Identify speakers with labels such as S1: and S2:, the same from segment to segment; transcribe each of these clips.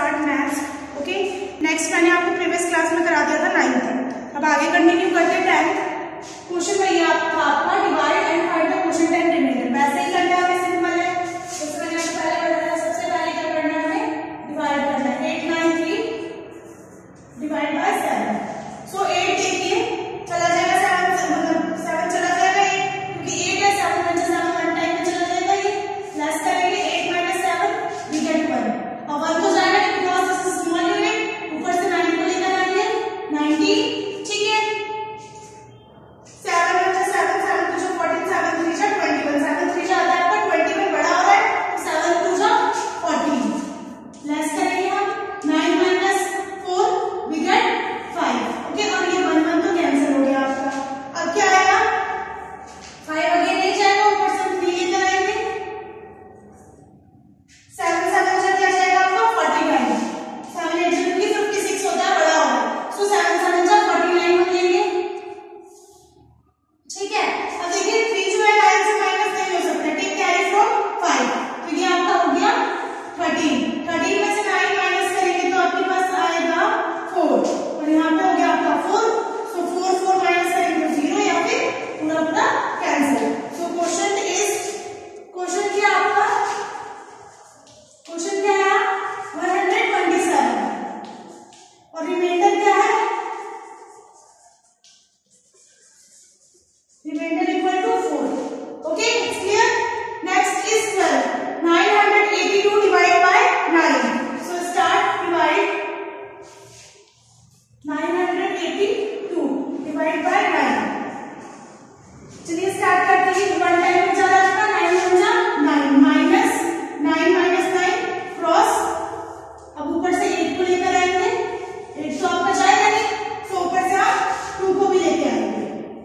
S1: Start maths. Okay, next मैंने आपको previous class में करा दिया था 9th। अब आगे कंटिन्यू करते हैं 10th। क्वेश्चन वही था आपका, divide and find the quotient and remainder. वैसे ही करना है, सिंपल है। जैसे मैंने आपको पहले बताया, सबसे पहले क्या करना है, हमें डिवाइड करना है। 893 डिवाइड बाय 7। सो 8 देखिए चला जाएगा 7, मतलब 7 चला जाएगा 8, क्योंकि 8 है, 7 में 7 वन टाइम में चला जाएगा। ये प्लस करेंगे 8 माइनस 7 वी गेट 1, और 1 तो जाएगा because this is small unit. ऊपर से 9 को लेकर आएंगे 90, ठीक है। 7 में 7 7 2 14, 7 3 21, 7 3 आता है आपका 21 बड़ा हो रहा है, 7 2 14 प्लस करेंगे हम 9 माइनस 4 वी गेट 5। ओके, अब ये 1 1 तो कैंसिल हो गया आपका। अब क्या आएगा, 5 आगे नहीं जाएगा, ऊपर से 3 लेकर आएंगे। 7 7 से क्या जाएगा आपका 45, 7 8 से 56 होता है, बड़ा हो है। सो 7 7 जा 49 हम लेंगे, ठीक है। अब देखिए 3 जो है 9 से माइनस नहीं हो सकता, टेक कैरी फ्रॉम 5, तो ये आपका हो गया 13। 13 में से 9 माइनस करेंगे तो आपके पास आएगा 4, और यहाँ पे हो गया आपका 4। सो 4 4 माइनस करेंगे तो 0, या फिर पूरा पूरा कैंसिल। सो क्वेश्चन क्या आपका, क्वेश्चन क्या है 127, और रिमाइंडर क्या है, remainder equal to 4। Okay, it's clear. Next is 12, 982 divide by 9। So start divide 982 divide by 9। चलिए स्टार्ट करते हैं। 1 टाइम में चला जाएगा 9 9 माइनस 9 माइनस 9 क्रॉस, अब ऊपर से 8 को लेकर आएंगे। 8 तो आपका जाएगा नहीं, तो ऊपर से आप 2 को भी लेके आएंगे।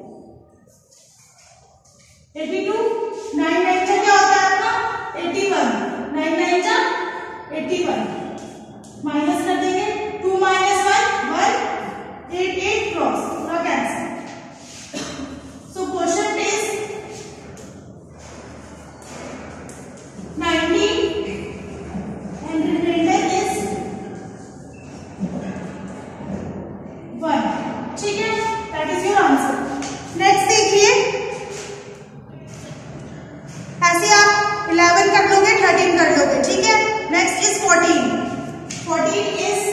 S1: 82 9 9 क्या होता है आपका 81, 9 9 जा 81 माइनस कर देंगे 2 माइनस 1 1 8 8 क्रॉस, पूरा cancel. So question is 90 and remainder is 1, ठीक है, that is your answer. Next देखिए, ऐसे आप 11 कर लोगे, 13 कर लोगे, ठीक है। Next is 14 is,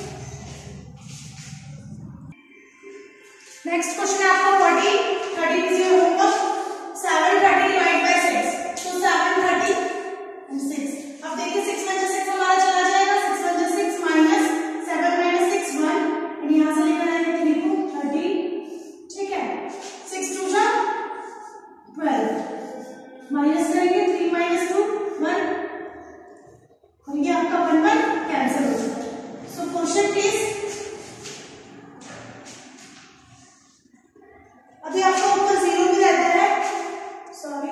S1: next question है आपका 13 is your homework. 7 30 divide by 6, तो 7 30 and 6। अब देखिए 6 में 6 हमारा चला जाएगा, 6 में 6 माइनस 7 माइनस 6 1, और यहां से लेकर आएंगे 3 को 30, ठीक है। 6 2 जा 12 माइनस करेंगे 3 माइनस 2 1, और ये आपका 1 1 कैंसिल हो जाएगा। सो क्वेश्चन इज, अभी आपका ऊपर 0 भी रहता है, सॉरी,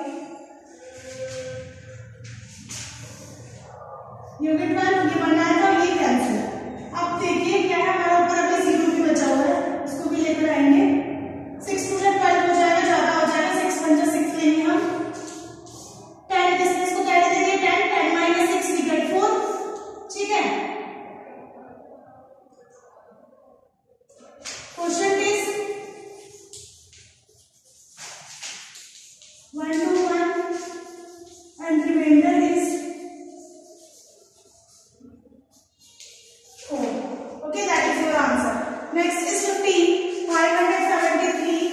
S1: यूनिट 1 ये बनाएगा, ये कैंसिल। अब देखिए क्या है, हमारा ऊपर अभी 0 भी बचा हुआ है, इसको भी लेकर आएंगे। 6 2 12 हो जाएगा, ज्यादा हो जाएगा, 6 1 6 लेंगे हम। 10 इसको कैरी देंगे, 10 10 माइनस 6 वी गेट 4, ठीक है। Question is 1 2 1 and remainder is 4. Okay, that is your answer. Next is 15, 573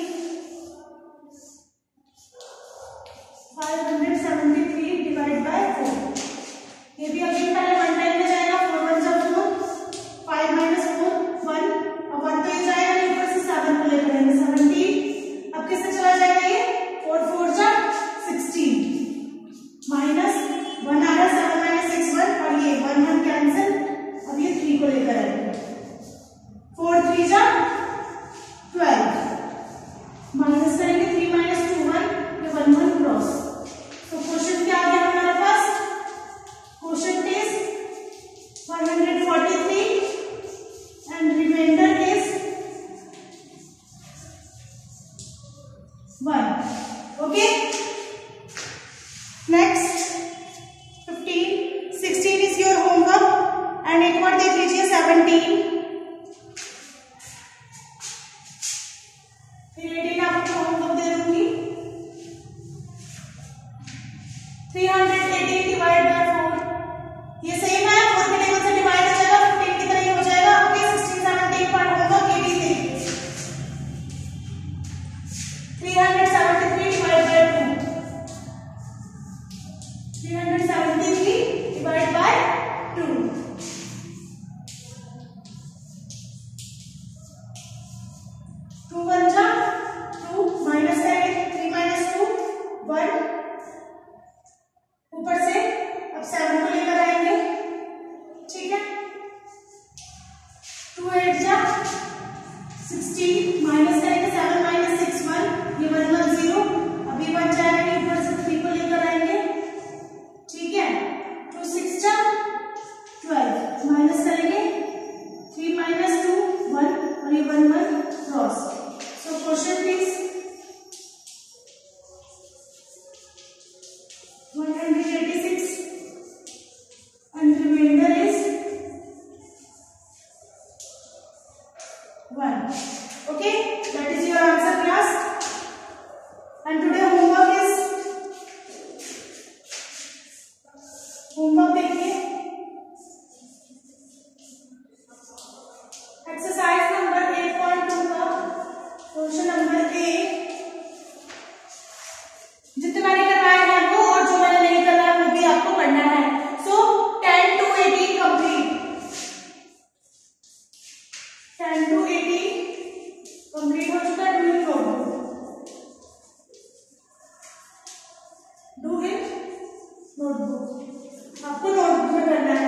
S1: divide by 4। ये भी अभी पहले 1 टाइम में जाएगा, 4 1 जा 4, 5 माइनस 4 1, और 1 तो ये जाएगा नहीं, ऊपर से 7 को लेकर आएंगे 17। अब किससे चला जाएगा ये 4 4 जा 16 माइनस 1 आ रहा, 7 माइनस 6 1, और ये 1 1 कैंसिल। अब ये 3 को लेकर आएंगे, 4 3 जा 12 माइनस करेंगे 3 माइनस 2 1, ये 1 1 क्रॉस। तो क्वेश्चन क्या आ गया हमारे पास, question is 143 and remainder is 1। Okay, next 15 16 is your homework, and एक बार 373 डिवाइड बाय 2, 373 डिवाइड बाय 2, 2 1 जा 2 माइनस करेंगे, 3 माइनस 2 1, ऊपर से अब 7 को लेकर आएंगे, ठीक है। 2 8 जा 16 माइनस करेंगे, 7 माइनस 6 1, ये 1 1 0, अभी 1 जाएंगे, ऊपर से 3 को लेकर आएंगे, ठीक है। 2 6 जा 12 माइनस करेंगे, 3 माइनस 2 1 और ये 1 1 cross. So question please 186 and remainder is 1. Okay, that is your answer class. And today homework देखिए, एक्सरसाइज नंबर 8.2 का क्वेश्चन नंबर ए, जितने मैंने करवाए हैं वो और जो मैंने नहीं करवाया वो भी आपको पढ़ना है। So 10 to 18 complete, 10 to 18 complete हो चुका है। डू इट नोटबुक, आपको नोटबुक में करना है।